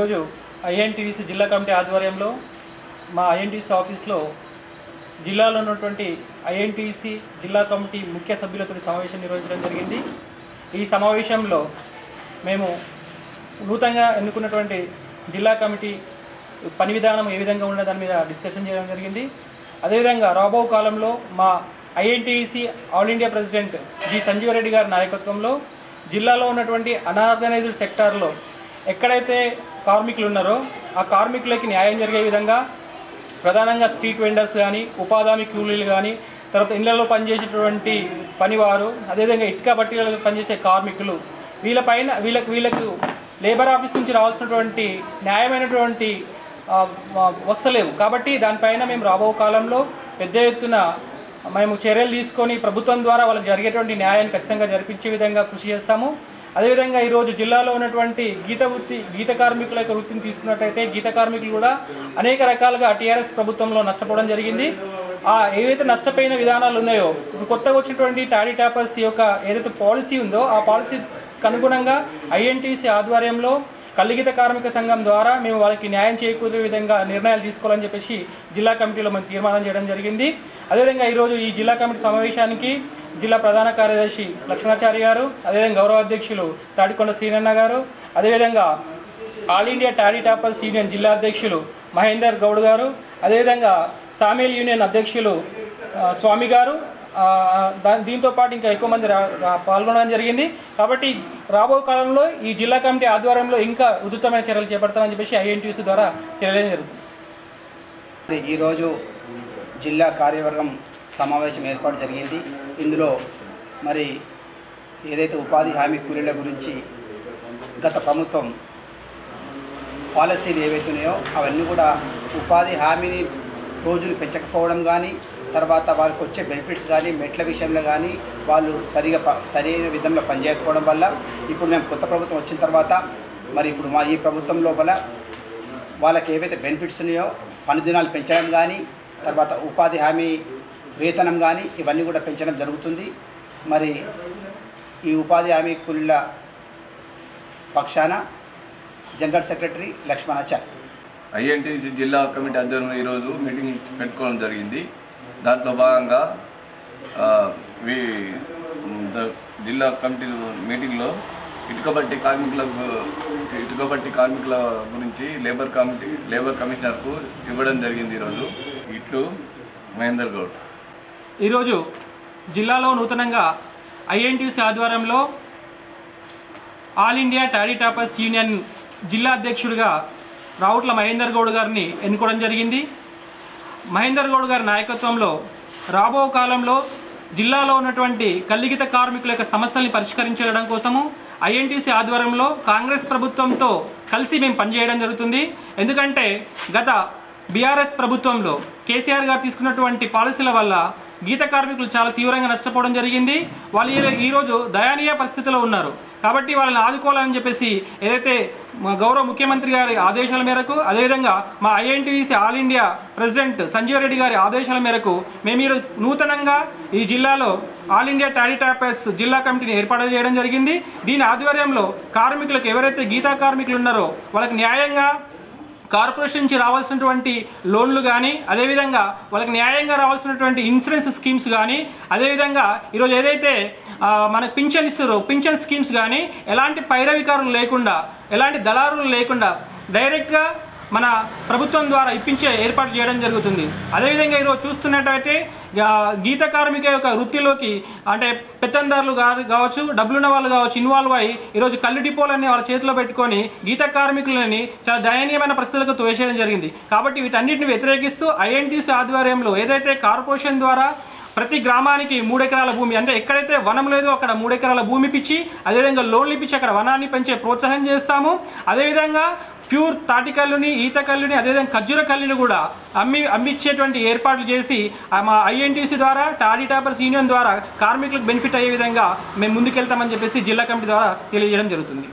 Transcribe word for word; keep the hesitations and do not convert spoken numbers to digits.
ఈరోజు ఐఎన్టీయూసీ జిల్లా కమిటీ ఆధ్వర్యంలో మా ఐఎన్టీయూసీ ఆఫీస్లో జిల్లాలో ఉన్నటువంటి ఐఎన్టీయూసీ జిల్లా కమిటీ ముఖ్య సభ్యులతో సమావేశం నిర్వహించడం జరిగింది. ఈ సమావేశంలో మేము నూతనంగా ఎన్నుకున్నటువంటి జిల్లా కమిటీ పని విధానం ఏ విధంగా ఉన్న దాని మీద డిస్కషన్ చేయడం జరిగింది. అదేవిధంగా రాబో కాలంలో మా INTUC all India president G Sanjeevareddy గారి నాయకత్వంలో జిల్లాలో ఉన్నటువంటి అన్ఆర్గనైజ్డ్ సెక్టార్లో ఎక్కడైతే కార్మికులు ఉన్నారో ఆ కార్మికులకి న్యాయం జరిగే విధంగా ప్రధానంగా స్ట్రీట్ వెండర్స్ కానీ ఉపాధి కూలీలు కానీ తర్వాత ఇళ్లలో పనిచేసేటువంటి పనివారు అదేవిధంగా ఇటుక బట్టీలలో పనిచేసే కార్మికులు వీళ్ళపైన వీళ్ళకు వీళ్ళకు లేబర్ ఆఫీస్ నుంచి రావాల్సినటువంటి న్యాయమైనటువంటి వస్తలేవు. కాబట్టి దానిపైన మేము రాబో కాలంలో పెద్ద ఎత్తున మేము చర్యలు తీసుకొని ప్రభుత్వం ద్వారా వాళ్ళకి జరిగేటువంటి న్యాయాన్ని ఖచ్చితంగా జరిపించే విధంగా కృషి చేస్తాము. అదేవిధంగా ఈరోజు జిల్లాలో ఉన్నటువంటి గీత వృత్తి గీత కార్మికుల యొక్క వృత్తిని తీసుకున్నట్టయితే గీత కార్మికులు కూడా అనేక రకాలుగా టీఆర్ఎస్ ప్రభుత్వంలో నష్టపోవడం జరిగింది. ఆ ఏవైతే నష్టపోయిన విధానాలు ఉన్నాయో ఇప్పుడు కొత్తగా వచ్చినటువంటి టాడీ టాపర్స్ యొక్క ఏదైతే పాలసీ ఉందో ఆ పాలసీకి అనుగుణంగా ఐఎన్టీయూసీ ఆధ్వర్యంలో కల్లిగీత కార్మిక సంఘం ద్వారా మేము వాళ్ళకి న్యాయం చేకూరే విధంగా నిర్ణయాలు తీసుకోవాలని చెప్పేసి జిల్లా కమిటీలో మేము తీర్మానం చేయడం జరిగింది. అదేవిధంగా ఈరోజు ఈ జిల్లా కమిటీ సమావేశానికి జిల్లా ప్రధాన కార్యదర్శి లక్ష్మణాచారి గారు, అదేవిధంగా గౌరవ అధ్యక్షులు తాడికొండ శ్రీనన్న గారు, అదేవిధంగా all India toddy tappers union జిల్లా అధ్యక్షులు మహేందర్ గౌడ్ గారు, అదేవిధంగా సామేల్ యూనియన్ అధ్యక్షులు స్వామి గారు, దీంతో పాటు ఇంకా ఎక్కువ మంది పాల్గొనడం జరిగింది. కాబట్టి రాబో కాలంలో ఈ జిల్లా కమిటీ ఆధ్వర్యంలో ఇంకా ఉధృతమైన చర్యలు చేపడతామని చెప్పేసి ఐఎన్టీయూసీ ద్వారా తెలియజేయడం జరుగుతుంది. ఈరోజు జిల్లా కార్యవర్గం సమావేశం ఏర్పాటు జరిగింది. ఇందులో మరి ఏదైతే ఉపాధి హామీ కూలీల గురించి గత ప్రభుత్వం పాలసీలు ఏవైతున్నాయో అవన్నీ కూడా ఉపాధి హామీని రోజులు పెంచకపోవడం కానీ తర్వాత వాళ్ళకి వచ్చే బెనిఫిట్స్ కానీ మెట్ల విషయంలో కానీ వాళ్ళు సరిగా ప సరైన విధంగా పనిచేయకపోవడం వల్ల ఇప్పుడు మేము కొత్త ప్రభుత్వం వచ్చిన తర్వాత మరి ఇప్పుడు మా ఈ ప్రభుత్వం లోపల వాళ్ళకి ఏవైతే బెనిఫిట్స్ ఉన్నాయో పని దినాలు పెంచడం కానీ తర్వాత ఉపాధి హామీ వేతనం కానీ ఇవన్నీ కూడా పెంచడం జరుగుతుంది. మరి ఈ ఉపాధి హామీ కూలీల పక్షాన జనరల్ సెక్రటరీ లక్ష్మణాచారి ఐఎన్టీయూసీ జిల్లా కమిటీ ఆధ్వర్యంలో ఈరోజు మీటింగ్ పెట్టుకోవడం జరిగింది. దాంట్లో భాగంగా జిల్లా కమిటీ మీటింగ్లో ఇటుకబట్టి కార్మికులకు ఇటుకబట్టి కార్మికుల గురించి లేబర్ కమిటీ లేబర్ కమిషనర్కు ఇవ్వడం జరిగింది. ఈరోజు ఇట్లు మహేందర్ గౌడ్. ఈరోజు జిల్లాలో నూతనంగా ఐఎన్టీయూసీ ఆధ్వర్యంలో all India toddy tappers union జిల్లా అధ్యక్షుడిగా రావుట్ల మహేందర్ గౌడ్ గారిని ఎన్నుకోవడం జరిగింది. మహేందర్ గౌడ్ గారి నాయకత్వంలో రాబో కాలంలో జిల్లాలో ఉన్నటువంటి కల్లిగీత కార్మికుల యొక్క సమస్యల్ని పరిష్కరించడం కోసము ఐఎన్టీయూసీ ఆధ్వర్యంలో కాంగ్రెస్ ప్రభుత్వంతో కలిసి మేము పనిచేయడం జరుగుతుంది. ఎందుకంటే గత బీఆర్ఎస్ ప్రభుత్వంలో కేసీఆర్ గారు తీసుకున్నటువంటి పాలసీల వల్ల గీత కార్మికులు చాలా తీవ్రంగా నష్టపోవడం జరిగింది. వాళ్ళు ఈరోజు దయనీయ పరిస్థితిలో ఉన్నారు. కాబట్టి వాళ్ళని ఆదుకోవాలని చెప్పేసి ఏదైతే గౌరవ ముఖ్యమంత్రి గారి ఆదేశాల మేరకు అదేవిధంగా మా INTUC all India president Sanjeev Reddy గారి ఆదేశాల మేరకు మేము ఈరోజు నూతనంగా ఈ జిల్లాలో ఆల్ ఇండియా టాడీ టాపర్స్ జిల్లా కమిటీని ఏర్పాటు చేయడం జరిగింది. దీని ఆధ్వర్యంలో కార్మికులకు ఎవరైతే గీతా కార్మికులు ఉన్నారో వాళ్ళకి న్యాయంగా కార్పొరేషన్ నుంచి రావాల్సినటువంటి లోన్లు కానీ అదేవిధంగా వాళ్ళకి న్యాయంగా రావాల్సినటువంటి ఇన్సూరెన్స్ స్కీమ్స్ కానీ అదేవిధంగా ఈరోజు ఏదైతే మనకు పింఛన్ ఇస్తారో పింఛన్ స్కీమ్స్ కానీ ఎలాంటి పైరవికారులు లేకుండా ఎలాంటి దళారులు లేకుండా డైరెక్ట్గా మన ప్రభుత్వం ద్వారా ఇప్పించే ఏర్పాటు చేయడం జరుగుతుంది. అదేవిధంగా ఈరోజు చూస్తున్నట్టయితే గీత కార్మిక యొక్క వృత్తిలోకి అంటే పెత్తందారులు కావచ్చు డబ్బులున్న వాళ్ళు కావచ్చు ఇన్వాల్వ్ అయ్యి ఈరోజు కళ్ళు డిపోలన్నీ వాళ్ళ చేతిలో పెట్టుకొని గీత కార్మికులని చాలా దయనీయమైన పరిస్థితులకు తోసేయడం జరిగింది. కాబట్టి వీటన్నిటిని వ్యతిరేకిస్తూ ఐఎన్టీయూసీ ఆధ్వర్యంలో ఏదైతే కార్పొరేషన్ ద్వారా ప్రతి గ్రామానికి మూడెకరాల భూమి అంటే ఎక్కడైతే వనం లేదో అక్కడ మూడెకరాల భూమి ఇప్పించి అదేవిధంగా లోన్లు ఇప్పించి అక్కడ వనాన్ని పెంచే ప్రోత్సాహం చేస్తాము. అదేవిధంగా ప్యూర్ తాటి కల్లుని ఈత కల్లుని అదేవిధంగా ఖర్జూర కల్లుని కూడా అమ్మి అమ్మిచ్చేటువంటి ఏర్పాట్లు చేసి మా ఐఎన్టీయూసీ ద్వారా టాడీ టాపర్స్ యూనియన్ ద్వారా కార్మికులకు బెనిఫిట్ అయ్యే విధంగా మేము ముందుకెళ్తామని చెప్పేసి జిల్లా కమిటీ ద్వారా తెలియజేయడం జరుగుతుంది.